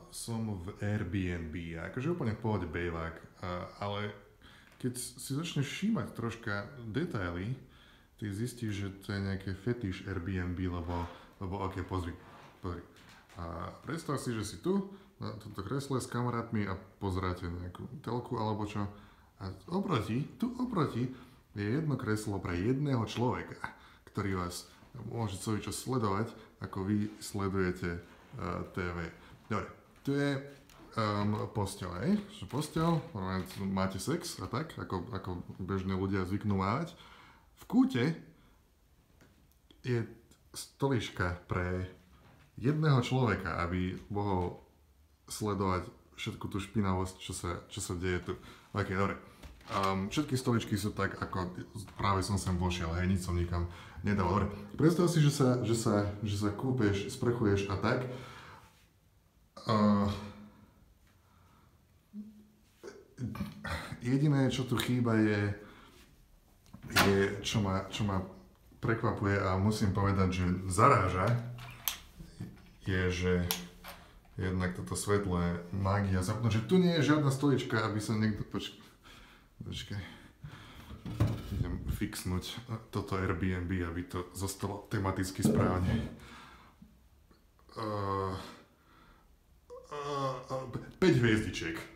som v Airbnb, akože úplne v pohode bejvák, ale keď si začneš všímať troška detaily, ty zistíš, že to je nejaké fetiš Airbnb, lebo ok, pozri. A predstav si, že si tu, na tomto kresle s kamarátmi a pozeráte nejakú telku alebo čo. A tu oproti je jedno kreslo pre jedného človeka, ktorý vás môže celý čas sledovať, ako vy sledujete TV. Dobre, tu je posteľ, hej? Posteľ, máte sex a tak, ako bežní ľudia zvyknú mávať. V kúte je stolička pre jedného človeka, aby mohol sledovať všetku tú špinavosť, čo sa deje tu. Ok, dobre. Všetky stoličky sú tak, ako práve som sem vošiel, hej, nič som nikam nedal. Dobre, predstav si, že sa kúpeš, sprchuješ a tak. Jediné, čo tu chýba je čo ma prekvapuje a musím povedať, že zaráža, je, že jednak toto svetlé mágia zapnú, že tu nie je žiadna stolička, aby sa niekto... Počkaj. Idem fixnúť toto Airbnb, aby to zostalo tematicky správne. 5 hviezdičiek.